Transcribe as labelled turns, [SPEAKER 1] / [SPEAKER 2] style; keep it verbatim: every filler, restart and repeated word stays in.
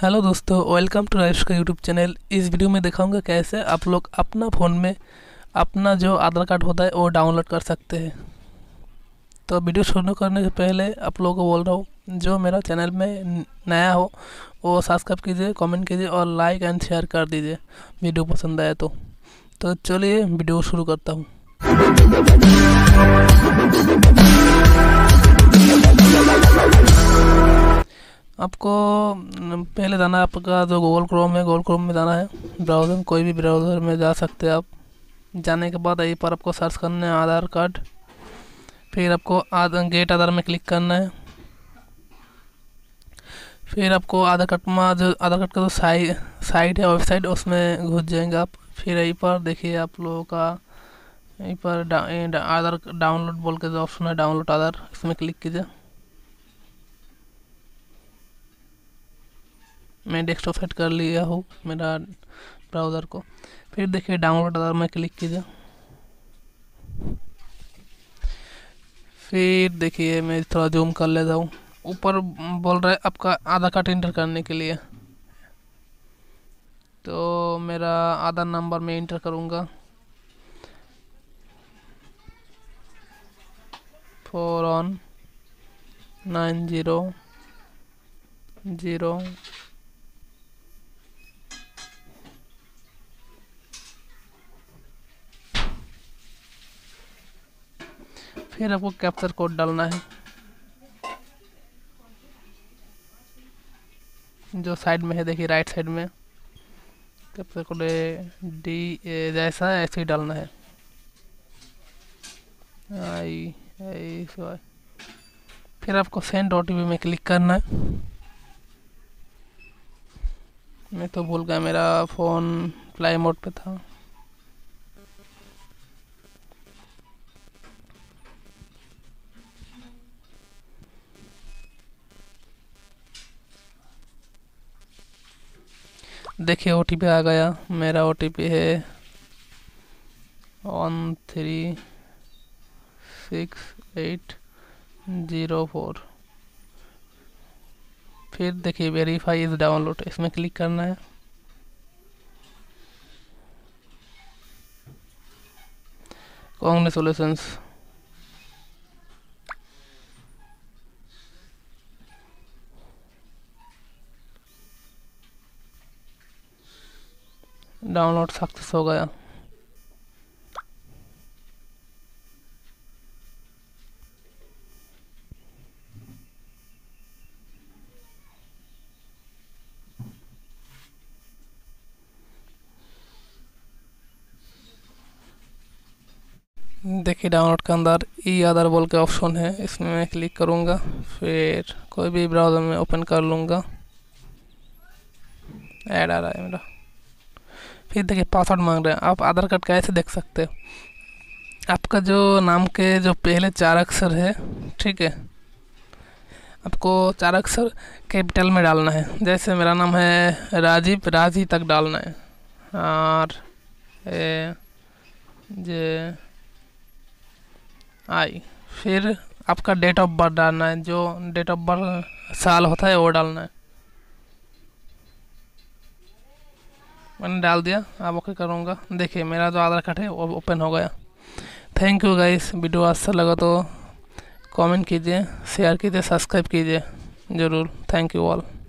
[SPEAKER 1] Hello दोस्तों, welcome to rice का YouTube channel. इस वीडियो में दिखाऊंगा कैसे आप लोग अपना फ़ोन में अपना जो आधार कार्ड होता है वो डाउनलोड कर सकते हैं। तो वीडियो शुरू करने से पहले आप लोगों को बोल रहा हूँ, जो मेरा चैनल में नया हो वो सब्सक्राइब कीजिए, कमेंट कीजिए और लाइक एंड शेयर कर दीजिए वीडियो पसंद आए तो। तो चलिए वीडियो शुरू करता हूँ। आपको पहले जाना है, आपका जो गूगल क्रोम है, गूगल क्रोम में जाना है। ब्राउज़र कोई भी ब्राउज़र में जा सकते हैं आप। जाने के बाद यहीं पर आपको सर्च करना है आधार कार्ड। फिर आपको आधार गेट आधार में क्लिक करना है। फिर आपको आधार कार्ड में जो आधार कार्ड का जो साइट साइट है, वेबसाइट, उसमें घुस जाएंगे आप। फिर यहीं पर देखिए आप लोगों का यहीं पर डा, डा, आधार डाउनलोड बोल के जो ऑप्शन है, डाउनलोड आधार, इसमें क्लिक कीजिए। मैं डेस्कटॉप सेट कर लिया हूँ मेरा ब्राउज़र को। फिर देखिए डाउनलोड आधार में क्लिक कीजिए। फिर देखिए मैं थोड़ा जूम कर लेता हूँ। ऊपर बोल रहा है आपका आधार कार्ड इंटर करने के लिए, तो मेरा आधार नंबर मैं इंटर करूँगा। Four one nine zero zero फिर आपको कैप्चर कोड डालना है, जो साइड में है, देखिए राइट साइड में कैप्चर कोड डी जैसा ऐसे ही डालना है। I I sorry. फिर आपको सेंड ओटीपी में क्लिक करना है। मैं तो भूल गया, मेरा फ़ोन फ्लाई मोड पे था। देखिए ओटीपी आ गया। मेरा ओटीपी है one three six eight zero four. फिर देखिए वेरीफाई इज डाउनलोड, इसमें क्लिक करना है। कांग्रेचुलेशंस, डाउनलोड सक्सेस हो गया। देखिए डाउनलोड के अंदर ई आधार बोल के ऑप्शन है, इसमें मैं क्लिक करूँगा। फिर कोई भी ब्राउज़र में ओपन कर लूँगा। ऐड आ रहा है मेरा। फिर देखिए पासवर्ड मांग रहे हैं। आप आधार कार्ड कैसे देख सकते हो? आपका जो नाम के जो पहले चार अक्षर है, ठीक है, आपको चार अक्षर कैपिटल में डालना है। जैसे मेरा नाम है राजीव, राजी तक डालना है। R A J I. फिर आपका डेट ऑफ बर्थ डालना है, जो डेट ऑफ बर्थ साल होता है वो डालना है। मैंने डाल दिया, अब ओके करूँगा। देखिए मेरा जो आधार कार्ड है वो ओपन हो गया। Thank you guys. वीडियो अच्छा लगा तो कमेंट कीजिए, शेयर कीजिए, सब्सक्राइब कीजिए ज़रूर। Thank you all.